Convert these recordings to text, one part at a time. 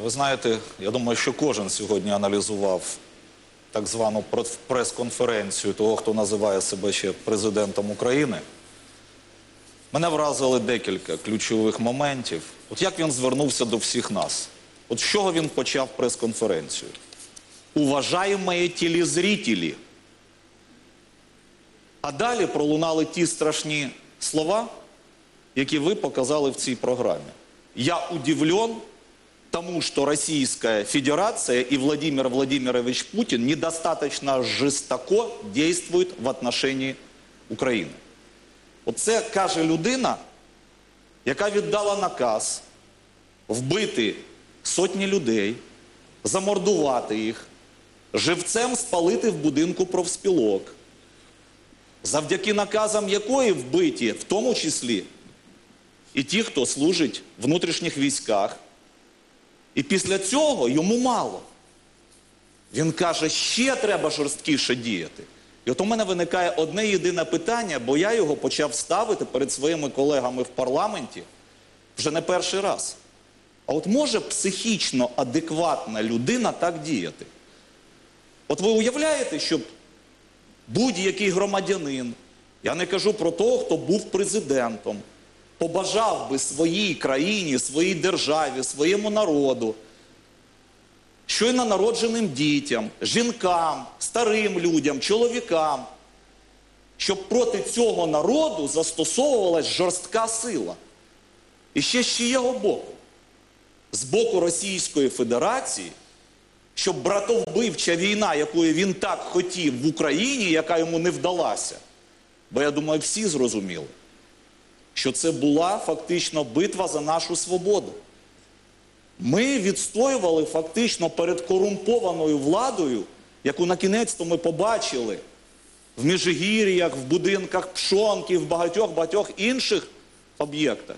Ви знаєте, я думаю, що кожен сьогодні аналізував так звану прес-конференцію того, хто називає себе ще президентом України. Мене вразили декілька ключових моментів. От як він звернувся до всіх нас? От з чого він почав прес-конференцію? «Уважаємые телезрителі». А далі пролунали ті страшні слова, які ви показали в цій програмі. «Я удивлен тому, что Российская Федерация и Владимир Владимирович Путин недостаточно жорстоко действуют в отношении України». Оце каже людина, яка віддала наказ вбити сотні людей, замордувати їх, живцем спалити в будинку профспілок, завдяки наказам якої вбиті, в тому числі, і ті, хто служить в внутрішніх військах. І після цього йому мало. Він каже, ще треба жорсткіше діяти. І от у мене виникає одне єдине питання, бо я його почав ставити перед своїми колегами в парламенті вже не перший раз. А от може психічно адекватна людина так діяти? От ви уявляєте, щоб будь-який громадянин, я не кажу про того, хто був президентом, побажав би своїй країні, своїй державі, своєму народу, щойно народженим дітям, жінкам, старим людям, чоловікам, щоб проти цього народу застосовувалась жорстка сила. І ще з чиєго боку? З боку Російської Федерації, щоб братовбивча війна, якої він так хотів в Україні, яка йому не вдалася, бо я думаю, всі зрозуміли, що це була фактично битва за нашу свободу. Ми відстоювали фактично перед корумпованою владою, яку на кінець-то ми побачили в Межигір'ях, в будинках Пшонки, в багатьох інших об'єктах.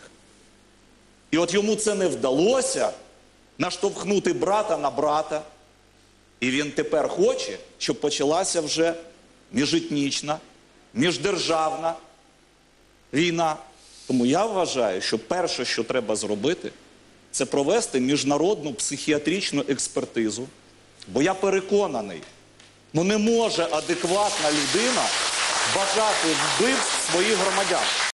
І от йому це не вдалося наштовхнути брата на брата. І він тепер хоче, щоб почалася вже міжетнічна, міждержавна війна. Тому я вважаю, що перше, що треба зробити, це провести міжнародну психіатричну експертизу. Бо я переконаний, не може адекватна людина бажати вбивств своїх громадян.